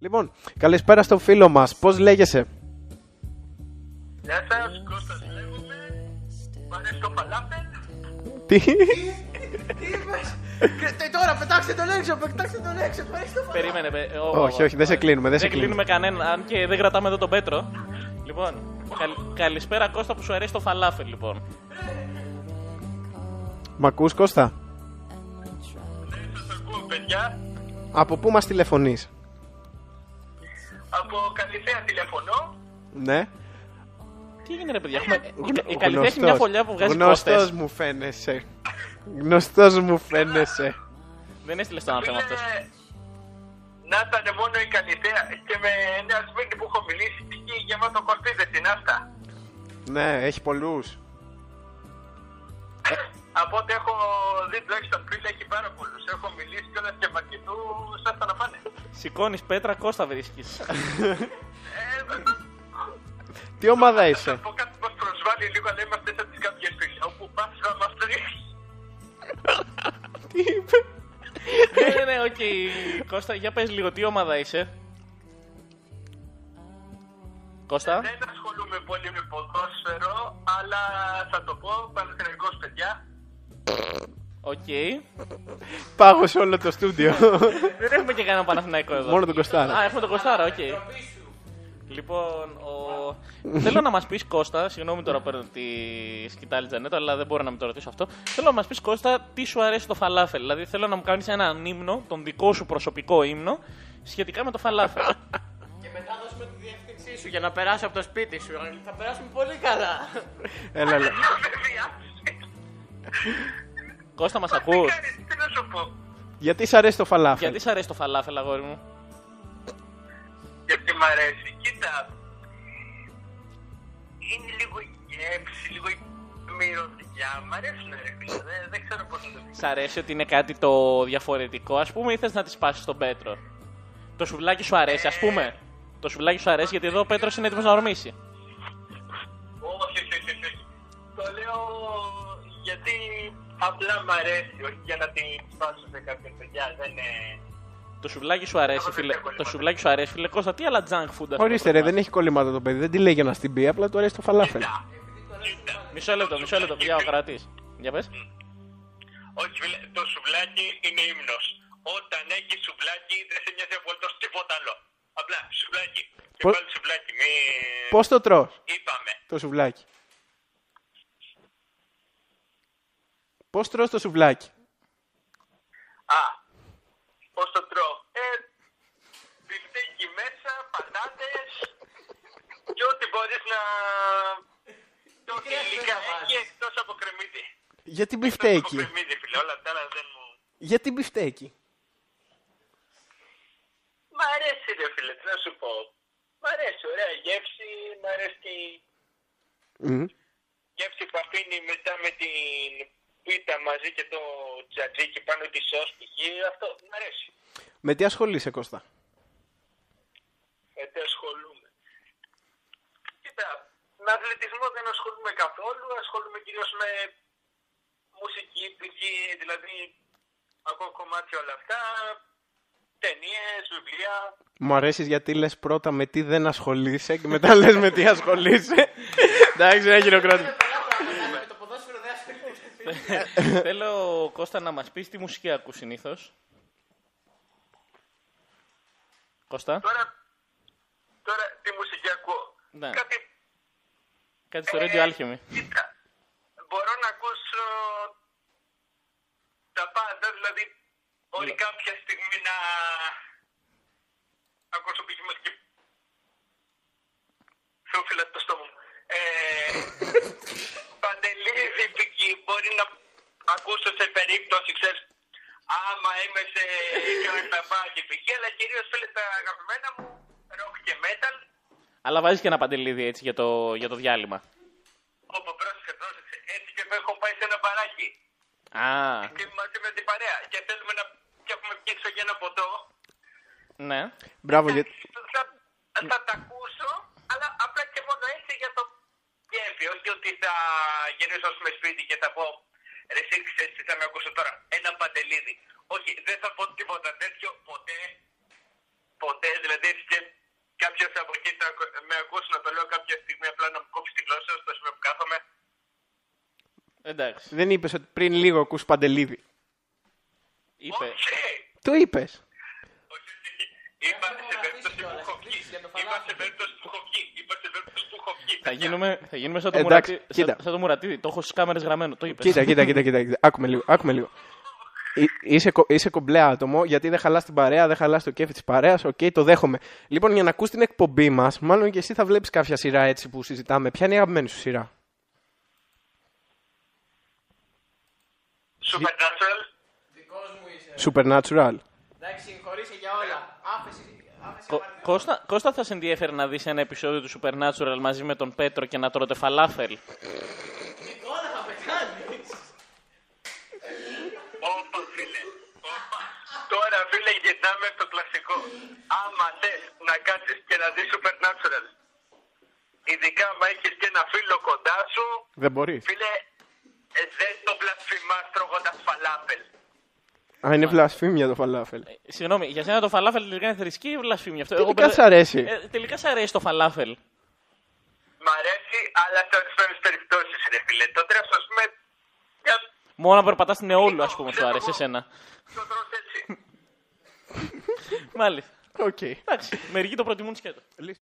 Λοιπόν, καλησπέρα στο φίλο μας. Πώς λέγεσαι? Γεια σας, Κώστας λέγομαι. Μ' αρέσει το φαλάφελ. Τι? Τι είπες? Τώρα πετάξτε τον έξω, πετάξτε τον έξω. Περίμενε. Όχι, δεν σε κλείνουμε. Δεν κλείνουμε κανέναν, αν και δεν κρατάμε εδώ τον Πέτρο. Λοιπόν, καλησπέρα Κώστα που σου αρέσει το φαλάφελ, λοιπόν. Μ' ακούς, Κώστα? Ναι, σας ακούω, παιδιά. Από πού μας τηλεφωνείς? Από Καλυθέα τηλεφωνώ. Ναι. Τι έγινε ρε παιδιά, η Καλυθέα έχει μια φωλιά που βγάζει Γνωστός κώστες. μου φαίνεσαι. Γνωστός μου φαίνεσαι. Δεν έστειλες το ένα θέμα αυτός. Να ήταν μόνο η Καλυθέα και με ένα σπίτι που έχω μιλήσει εκεί γεμάτο κορπίδες στην Άστα. Ναι, έχει πολλούς. Από ό,τι έχω δει τουλάχιστον φίλε έχει πάρα πολλούς. Έχω μιλήσει κιόλας και μακητού σαν να πάνε. Σηκώνεις πέτρα, Κώστα βρίσκεις. Τι ομάδα είσαι? Από κάτι μας προσβάλλει λίγο, αλλά είμαστε σαν τις κάποιες φίλες. Όπου πας θα μας ρίχνει. Τι είπε? Ναι, οκ. Κώστα, για πες λίγο, τι ομάδα είσαι? Κώστα. Δεν ασχολούμαι πολύ με ποδόσφαιρο, αλλά θα το πω, Παναθηναϊκός παιδιά. Οκ. Πάγωσε όλο το στούντιο. Δεν έχουμε και κανένα Παναθηναϊκό εδώ. Μόνο τον Κωστάρα. Α, έχουμε τον Κωστάρα, οκ. Λοιπόν, θέλω να μας πεις Κώστα, συγγνώμη τώρα παίρνω τη σκητάλη Τζανέτο, αλλά δεν μπορώ να μην το ρωτήσω αυτό. Θέλω να μας πεις Κώστα τι σου αρέσει το φαλάφελ. Δηλαδή θέλω να μου κάνεις έναν ύμνο, τον δικό σου προσωπικό ύμνο, σχετικά με το φαλάφελ. Και μετά δώσουμε τη διεύθυνσή σου για να περάσει από το σπίτι σου. Θα περάσουμε πολύ καλά. Έλα. Κώστα, μας Τι ακούς? κάνεις, τι να σου πω. Γιατί σ' αρέσει το φαλάφελ? Γιατί σ' αρέσει το φαλάφελ, αγόρι μου? Γιατί μ' αρέσει, κοίτα. Είναι λίγο γεύση, λίγο μυρωδιά. Μ' αρέσουν ρε φίλε, δεν ξέρω πώς να το πει. Σ' αρέσει ότι είναι κάτι το διαφορετικό, ας πούμε, ή θες να τη σπάσεις στον Πέτρο? Το σουβλάκι σου αρέσει, ας πούμε. Το σουβλάκι σου αρέσει, γιατί εδώ ο Πέτρος είναι έτοιμος να ορμήσει. Όχι. Το λέω γιατί απλά μ' αρέσει, όχι για να την σπάσω σε κάποια παιδιά. Δεν είναι... Το σουβλάκι σου αρέσει, φίλε. Το σουβλάκι σου αρέσει, φίλε. Κώστα, τι άλλα junk food? Ορίστε ρε, δεν έχει κολλήματα το παιδί. Δεν τη λέει για να στην πει, απλά του αρέσει το φαλάφελ. Μισό λεπτό, παιδιά, ο κρατής. Για πες. Όχι φίλε, το σουβλάκι είναι ύμνος. Όταν έχει σουβλάκι δεν σε νοιάζει απολύτως τίποτα άλλο. Απλά σουβλάκι. Και Πώς- πάλι σουβλάκι, Πώς το τρως είπαμε. το σουβλάκι? Πώς τρως το σουβλάκι? Α, πώς το τρώω. Μπιφτέκι μέσα, πατάτες και ό,τι μπορείς να... Το υλικά έχει εκτός από κρεμμύδι. Γιατί Εκτός από μπιφτέκι? κρεμμύδι φίλε, όλα τα άλλα δεν μου... Γιατί μπιφτέκι? Μ' αρέσει ρε φίλε, τι να σου πω. Μ' αρέσει, ωραία γεύση, μ' αρέσει και η γεύση που αφήνει μετά με την πίτα μαζί και το τζατζίκι πάνω τη σως π.χ. Αυτό μ' αρέσει. Με τι ασχολείσαι, Κώστα? Γιατί ασχολούμαι. Κοίτα, με αθλητισμό δεν ασχολούμαι καθόλου, ασχολούμαι κυρίως με μουσική, π.χ. δηλαδή ακούω κομμάτια όλα αυτά, ταινίες, βιβλία. Μου αρέσει γιατί λες πρώτα με τι δεν ασχολείσαι και μετά λες με τι ασχολείσαι. Εντάξει, δεν χειροκρότημα. Με το ποδόσφαιρο δεν ασχολείται. Θέλω, Κώστα, να μας πεις τι μουσική ακούς συνήθως. Κώστα. Τώρα τι μουσική ακούω. Ναι. Κάτι στο Radio Alchemy. Κοίτα, μπορώ να ακούσω τα πάντα, δηλαδή μπορεί κάποια στιγμή να ακούσω π.χ. μουσική. Φύλλα το στόμα μου. Παντελίδη π.χ. μπορεί να ακούσω σε περίπτωση, ξέρεις, άμα είμαι σε κρακταπάκι π.χ. αλλά κυρίως φίλε τα αγαπημένα μου, rock και metal. Αλλά βάζεις και ένα παντελίδι έτσι για το διάλειμμα. Όπου πρόσεξε, έτσι και έχω πάει σε ένα μπαράκι. Α, Και μαζί με την παρέα. Και θέλουμε να έχουμε πιέξω για ένα ποτό. ναι. Μπράβο, γιατί... Θα τα ακούσω, αλλά απλά και μόνο έτσι για το κέφι. Όχι ότι θα γυρίσω με σπίτι και θα πω ρε εσύ ξέρεις τι θα με ακούσω τώρα. Ένα παντελίδι. Όχι, δεν θα πω τίποτα τέτοιο ποτέ. ποτέ, δηλαδή έτσι και κάποιος από εκεί θα με ακούσει να το λέω κάποια στιγμή απλά να μου κόψει τη γλώσσα στο σημείο που κάθομαι. Εντάξει. Δεν είπες ότι πριν λίγο ακούς Παντελίδη? Είπε. Όχι! Το είπες. Είπα σε περίπτωση που έχω βγει. Είπα σε περίπτωση που έχω βγει. Είπα σε περίπτωση που έχω βγει. Θα γίνουμε σαν το, Εντάξει, Μουρατίδη, κοίτα. σαν το Μουρατίδη. Το έχω στις κάμερες γραμμένο. Το είπες. Κοίτα. Άκουμε λίγο. Είσαι κομπλέ άτομο, γιατί δεν χαλάς την παρέα, δεν χαλάς το κέφι της παρέας. Οκ, το δέχομαι. Λοιπόν, για να ακούς την εκπομπή μας, μάλλον και εσύ θα βλέπεις κάποια σειρά έτσι που συζητάμε. Ποια είναι η αγαπημένη σου σειρά? Supernatural. Δικός μου είσαι. Supernatural. Εντάξει, συγχωρείσαι για όλα. Άφεση Κώστα, θα σε ενδιαφέρει να δεις ένα επεισόδιο του Supernatural μαζί με τον Πέτρο και να τρώτε φαλάφελ? Τώρα θα πεθάνεις. Όπα φίλε. Τώρα φίλε γυρνάμε στο κλασικό. Άμα θες να κάτσεις και να δεις Supernatural, ειδικά άμα έχεις και ένα φίλο κοντά σου, Δεν μπορείς. φίλε, δεν το βλασφημάς τρώγοντας φαλάφελ. Α, είναι βλασφήμια το φαλάφελ. Συγγνώμη, για σένα το φαλάφελ τελικά είναι θρησκεία ή βλασφήμια? Αυτό Τελικά σ' αρέσει. Τελικά σ' αρέσει το φαλάφελ. Μ' αρέσει, αλλά σε ορισμένες περιπτώσεις ρε φίλε. Το τρες, ας πούμε, Μόνο να περπατάς στην αιώλου, ας πούμε, σου αρέσει εσένα. το τρως έτσι. Μάλιστα. Οκ. Εντάξει, μερικοί το προτιμούν σκέτο.